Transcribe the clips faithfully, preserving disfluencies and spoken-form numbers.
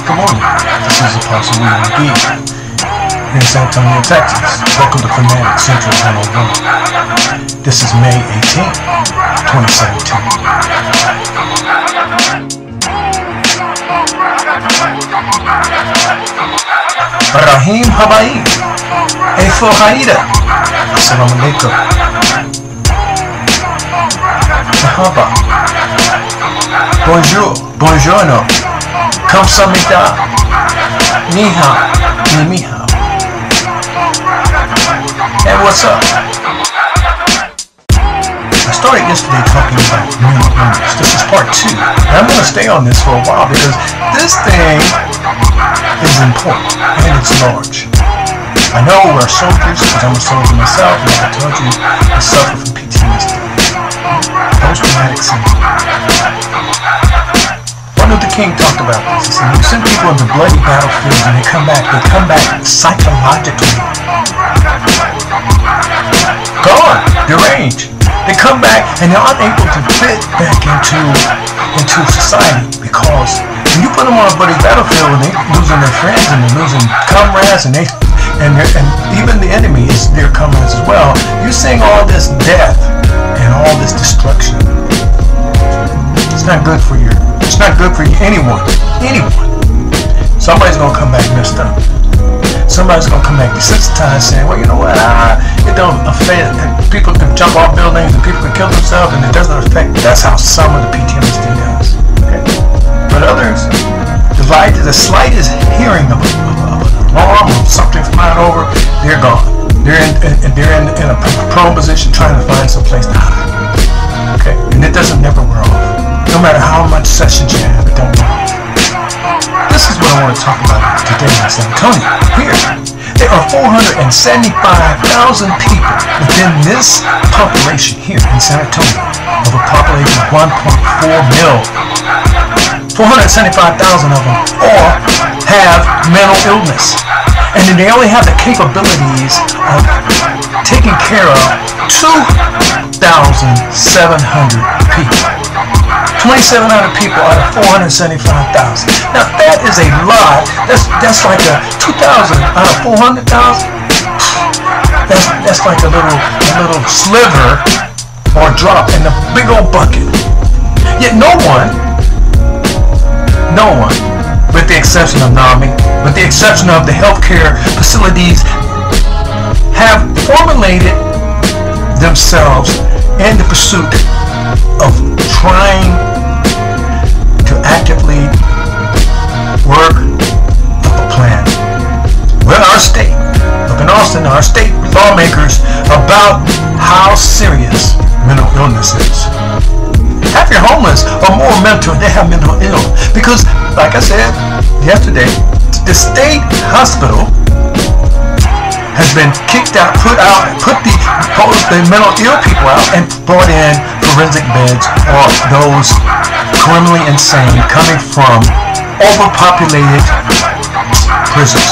Good morning. This is Apostle McGee here in San Antonio, Texas. Welcome to Fanatic Central one oh one. This is May eighteenth, twenty seventeen. Rahim Habaib. Efo Haida. Assalamu alaikum. Mahaba. Bonjour. Buongiorno. Kamsamida. Ni hao. Ni mi hao. Hey, what's up? I started yesterday talking about mental illness. This is part two. And I'm going to stay on this for a while because this thing is important and it's large. I know we're soldiers because I'm a soldier myself, and like I told you, I suffer from P T S D. Post-traumatic syndrome. Martin Luther King talked about this. He said, you send people into bloody battlefields and they come back, they come back psychologically gone, deranged. They come back and they're unable to fit back into into society because when you put them on a bloody battlefield and they're losing their friends and they're losing comrades and they and, and even the enemy is their comrades as well, you're seeing all this death and all this destruction. It's not good for you. It's not good for you, anyone. Anyone. Somebody's gonna come back messed up. Somebody's gonna come back desensitized, saying, "Well, you know what? Ah, it don't affect. People can jump off buildings and people can kill themselves, and it doesn't affect." That's how some of the P T S D does. Okay? But others, the light, the slightest hearing of, of, of an alarm or something flying over, they're gone. They're in, in they're in, in a prone position trying to find some place to hide. Okay, and it doesn't never wear off. No matter how much sessions you have, it don't wear off. This is what I want to talk about today in San Antonio. Here, there are four hundred seventy-five thousand people within this population here in San Antonio of a population of one point four million. four hundred seventy-five thousand of them all have mental illness. And then they only have the capabilities of taking care of two thousand seven hundred people. twenty-seven hundred people out of four hundred seventy-five thousand. Now that is a lot. That's that's like a two thousand out of four hundred thousand. That's that's like a little a little sliver or drop in a big old bucket. Yet no one, no one, with the exception of NAMI, with the exception of the healthcare facilities, have formulated themselves in the pursuit of trying to actively work up a plan with our state, up in Austin, our state lawmakers, about how serious mental illness is. Half your homeless are more mental, they have mental ill. Because, like I said yesterday, the state hospital has been kicked out, put out, put the, the mental ill people out and brought in forensic beds or those criminally insane coming from overpopulated prisons.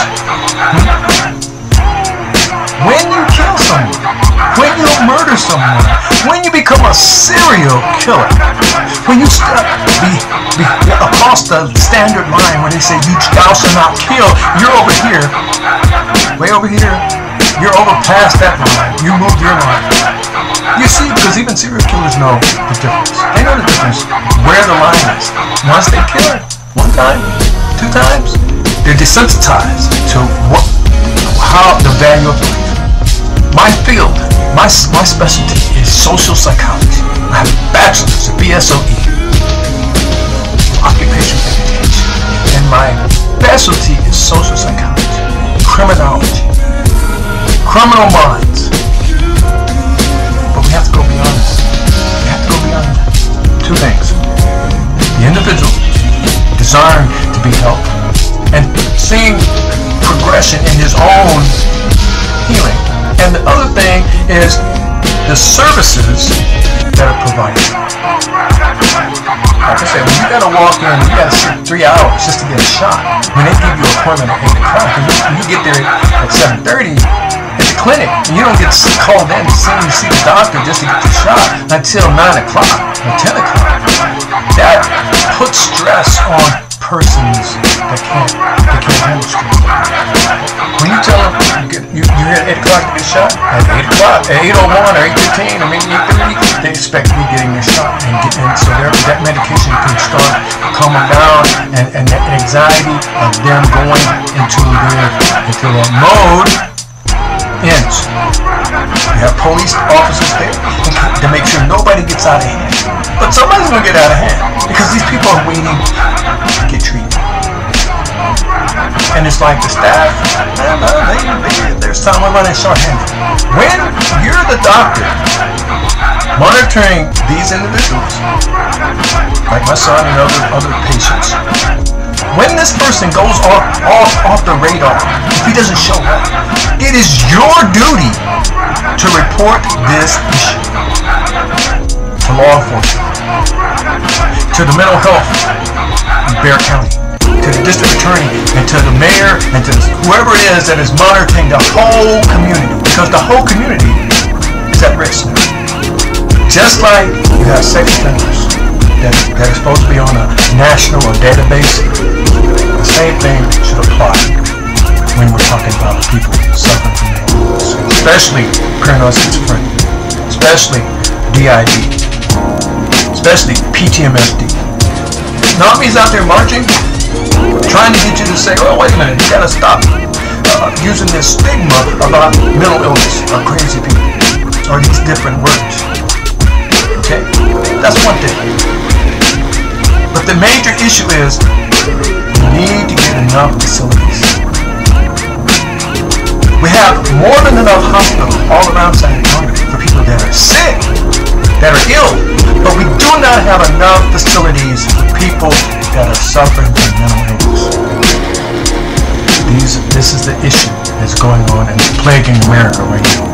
When you kill someone, when you murder someone, when you become a serial killer, when you step be, be across the standard line where they say you thou shall not kill, you're over here, way over here, you're over past that line, you move your line. You see, because even serial killers know the difference. They know the difference where the line is. Once they kill one time, two times, they're desensitized to what, how the value of life. My field, my my specialty is social psychology. I have a bachelor's, a B S O E, occupational education, and my specialty is social psychology, criminology, criminal minds. But we have to go beyond that. We have to go beyond that. Two things: the individual desiring to be helped and seeing progression in his own healing. And the other thing is the services that are provided. Like I said, when you gotta walk in, you gotta sit three hours just to get a shot. When they give you an appointment at eight o'clock, and you, you get there at seven thirty at the clinic, and you don't get called in to see, to see the doctor just to get your shot until nine o'clock or ten o'clock. That puts stress on persons that can't, that can't handle stress. When you tell them you get, you, you're at eight o'clock to get shot, at eight o'clock, at eight oh one or eight fifteen, I mean eight thirty, they expect to be getting their shot, and, get, and so that medication can start calming down, and, and that anxiety of them going into their into their mode ends. You have police officers there to make sure nobody gets out of hand, but somebody's gonna get out of hand because these people are waiting to get treated. And it's like the staff, man, no, they, they, there's time we're running short-handed. When you're the doctor monitoring these individuals, like my son and other other patients, when this person goes off off off the radar, if he doesn't show up, it is your duty to report this issue to law enforcement, to the mental health in Bexar County, to the district attorney, and to the mayor, and to whoever it is that is monitoring the whole community, because the whole community is at risk. Just like you have sex offenders that, that are supposed to be on a national or database, the same thing should apply when we're talking about people suffering from mental illness, especially paranoid schizophrenia, especially D I D, especially P T S D. Nami's out there marching, trying to get you to say, oh, wait a minute, you gotta stop uh, using this stigma about mental illness or crazy people, or these different words. Okay, that's one thing. But the major issue is we need to get enough facilities. We have more than enough hospitals all around San Antonio for people that are sick, that are ill, but we do not have enough facilities for people that are suffering from mental illness. These, this is the issue that's going on and plaguing America right now.